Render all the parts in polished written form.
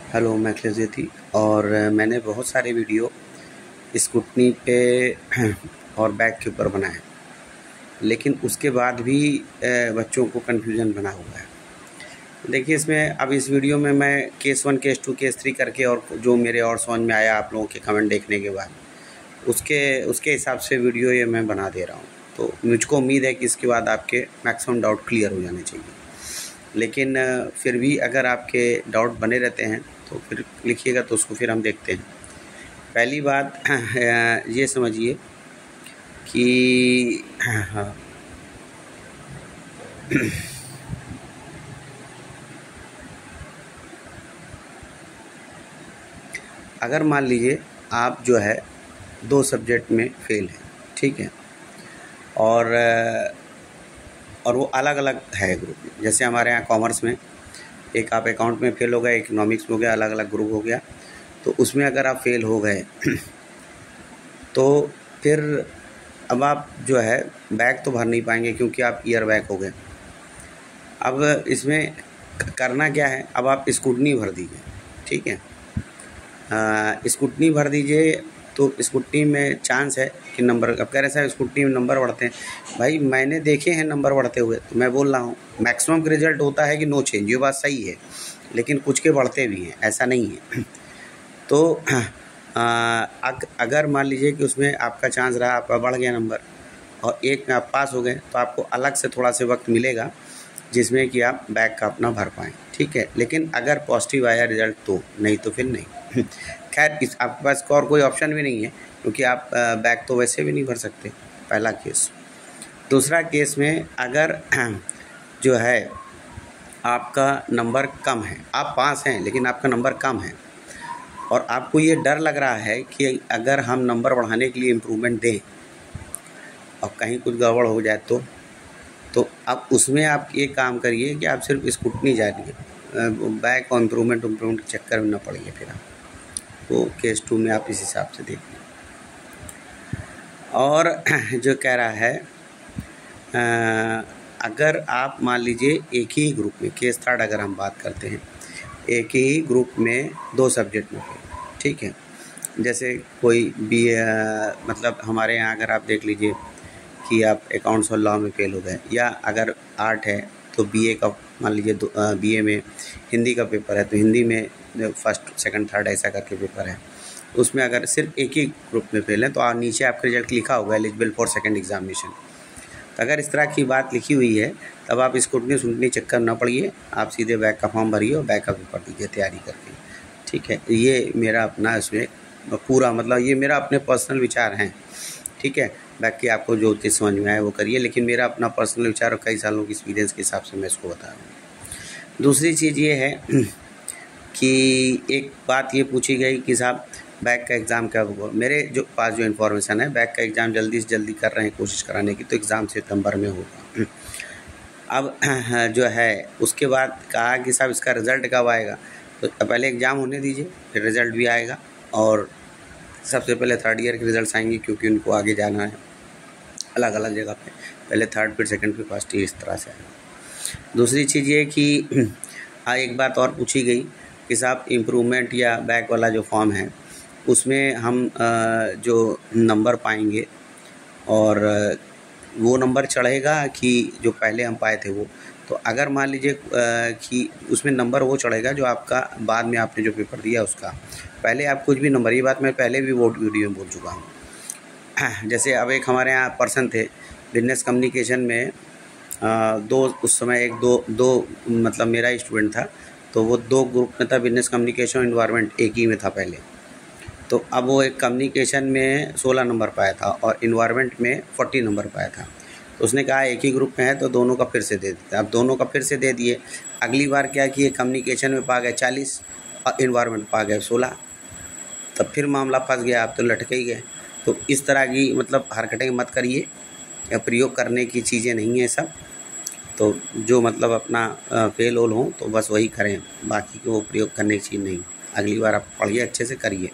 Hello, मैं अखिलेश जेठी। और मैंने बहुत सारे वीडियो स्कूटनी पे और बैग के ऊपर बनाए, लेकिन उसके बाद भी बच्चों को कन्फ्यूजन बना हुआ है। देखिए, इसमें अब इस वीडियो में मैं केस 1, केस 2, केस 3 करके, और जो मेरे और समझ में आया आप लोगों के कमेंट देखने के बाद, उसके उसके हिसाब से वीडियो ये मैं बना दे रहा हूँ। तो मुझको उम्मीद है कि इसके बाद आपके मैक्सिमम डाउट क्लियर हो जाने चाहिए। लेकिन फिर भी अगर आपके डाउट बने रहते हैं तो फिर लिखिएगा, तो उसको फिर हम देखते हैं। पहली बात ये समझिए कि हाँ, अगर मान लीजिए आप जो है 2 सब्जेक्ट में फेल हैं, ठीक है, और वो अलग अलग है ग्रुप में। जैसे हमारे यहाँ कॉमर्स में एक आप अकाउंट में फेल हो गए, इकोनॉमिक्स में हो गया, अलग अलग ग्रुप हो गया। तो उसमें अगर आप फेल हो गए तो फिर अब आप जो है बैग तो भर नहीं पाएंगे, क्योंकि आप ईयर बैग हो गए। अब इसमें करना क्या है, अब आप स्कूटनी भर दीजिए, ठीक है। स्कूटनी भर दीजिए तो स्कूटनी में चांस है कि नंबर, अब कह रहे साहब स्कूटनी में नंबर बढ़ते हैं। भाई, मैंने देखे हैं नंबर बढ़ते हुए, तो मैं बोल रहा हूँ मैक्सिमम का रिजल्ट होता है कि नो चेंज, ये बात सही है, लेकिन कुछ के बढ़ते भी हैं, ऐसा नहीं है। तो अगर मान लीजिए कि उसमें आपका चांस रहा, आपका बढ़ गया नंबर और एक में आप पास हो गए, तो आपको अलग से थोड़ा सा वक्त मिलेगा जिसमें कि आप बैग का अपना भर पाएँ, ठीक है। लेकिन अगर पॉजिटिव आया रिजल्ट तो, नहीं तो फिर नहीं। खैर, इस आपके पास और कोई ऑप्शन भी नहीं है, क्योंकि आप बैग तो वैसे भी नहीं भर सकते, पहला केस। दूसरा केस में अगर जो है आपका नंबर कम है, आप पास हैं लेकिन आपका नंबर कम है, और आपको ये डर लग रहा है कि अगर हम नंबर बढ़ाने के लिए इम्प्रूवमेंट दें और कहीं कुछ गड़बड़ हो जाए तो अब उसमें आप ये काम करिए कि आप सिर्फ स्कूटनी जानिए, बैक और इम्प्रूवमेंट के चक्कर में न पड़िए। फिर आप तो केस 2 में आप इस हिसाब से देखिए। और जो कह रहा है, अगर आप मान लीजिए एक ही ग्रुप में, केस 3 अगर हम बात करते हैं, एक ही ग्रुप में 2 सब्जेक्ट में, ठीक है। जैसे कोई भी मतलब हमारे यहाँ अगर आप देख लीजिए कि आप अकाउंट्स और लॉ में फेल हो गए, या अगर आर्ट है तो बीए का मान लीजिए बीए में हिंदी का पेपर है, तो हिंदी में फर्स्ट सेकंड थर्ड ऐसा करके पेपर है, उसमें अगर सिर्फ एक ही ग्रुप में फेल है तो नीचे आपका रिजल्ट लिखा होगा एलिजिबल फॉर सेकंड एग्जामिनेशन। तो अगर इस तरह की बात लिखी हुई है, तब आप स्कूटनी चक्कर न पड़िए, आप सीधे बैग का फॉर्म भरिए और बैग का पेपर दीजिए तैयारी करके, ठीक है। ये मेरा अपना इसमें पूरा मतलब ये मेरा अपने पर्सनल विचार हैं, ठीक है। बाकी आपको जो चीज़ समझ में आए वो करिए, लेकिन मेरा अपना पर्सनल विचार और कई सालों की एक्सपीरियंस के हिसाब से मैं इसको बता रहा हूँ। दूसरी चीज़ ये है कि एक बात ये पूछी गई कि साहब बैग का एग्ज़ाम कब होगा। मेरे जो पास जो इन्फॉर्मेशन है, बैग का एग्ज़ाम जल्दी से जल्दी कर रहे हैं कोशिश कराने की, तो एग्ज़ाम सितंबर में होगा। अब जो है उसके बाद कहा कि साहब इसका रिज़ल्ट कब आएगा, तो पहले एग्ज़ाम होने दीजिए, फिर रिज़ल्ट भी आएगा। और सबसे पहले थर्ड ईयर के रिज़ल्ट्स आएंगे, क्योंकि उनको आगे जाना है अलग अलग जगह पे, पहले थर्ड फिर सेकंड फिर फर्स्ट, इस तरह से आएगा। दूसरी चीज़ ये कि एक बात और पूछी गई कि साहब इम्प्रूवमेंट या बैक वाला जो फॉर्म है, उसमें हम जो नंबर पाएंगे, और वो नंबर चढ़ेगा कि जो पहले हम पाए थे वो। तो अगर मान लीजिए कि उसमें नंबर वो चढ़ेगा जो आपका बाद में आपने जो पेपर दिया उसका, पहले आप कुछ भी नंबर, ये बात मैं पहले भी वो वीडियो में बोल चुका हूँ। जैसे अब एक हमारे यहाँ पर्सन थे बिजनेस कम्युनिकेशन में, उस समय एक दो मतलब मेरा ही स्टूडेंट था, तो वो 2 ग्रुप में था, बिजनेस कम्युनिकेशन एनवायरनमेंट एक ही में था पहले। तो अब वो एक कम्युनिकेशन में 16 नंबर पाया था और एनवायरनमेंट में 40 नंबर पाया था। तो उसने कहा एक ही ग्रुप में है तो दोनों का फिर से दे देते। अब दोनों का फिर से दे दिए। अगली बार क्या किए, कम्युनिकेशन में पा गए 40 और एनवायरनमेंट पा गए 16, तब फिर मामला फंस गया, आप तो लटके ही गए। तो इस तरह की मतलब हरकतें मत करिए, या प्रयोग करने की चीज़ें नहीं है सब। तो जो मतलब अपना फेल ओल हो तो बस वही करें, बाकी को वो प्रयोग करने की चीज़ नहीं। अगली बार आप पढ़िए, अच्छे से करिए।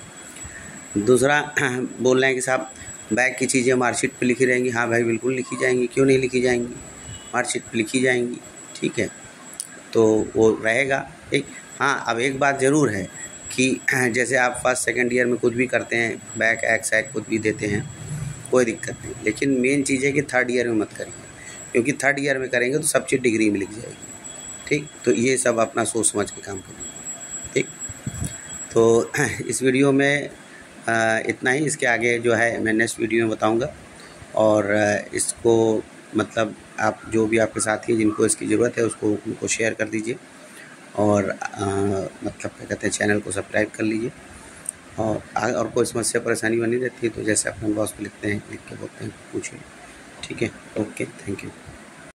दूसरा बोल रहे हैं कि साहब बैग की चीज़ें मार्कशीट पे लिखी रहेंगी। हाँ भाई, बिल्कुल लिखी जाएंगी, क्यों नहीं लिखी जाएंगी, मार्कशीट पे लिखी जाएंगी, ठीक है। तो वो रहेगा, ठीक। हाँ, अब एक बात ज़रूर है कि जैसे आप फर्स्ट सेकंड ईयर में कुछ भी करते हैं, बैक एक्स एक्स कुछ भी देते हैं, कोई दिक्कत नहीं, लेकिन मेन चीज़ है कि थर्ड ईयर में मत करिए, क्योंकि थर्ड ईयर में करेंगे तो सब चीज़ डिग्री में लिख जाएगी। ठीक, तो ये सब अपना सोच समझ के काम करिए। ठीक, तो इस वीडियो में इतना ही। इसके आगे जो है मैं नेक्स्ट वीडियो में बताऊँगा, और इसको मतलब आप जो भी आपके साथी हैं जिनको इसकी ज़रूरत है उसको उनको शेयर कर दीजिए, और मतलब क्या कहते हैं, चैनल को सब्सक्राइब कर लीजिए। और कोई समस्या परेशानी बनी रहती है तो जैसे अपने बॉस को लिखते हैं, लिख के बोलते हैं, पूछिए। ठीक है, ओके, थैंक यू।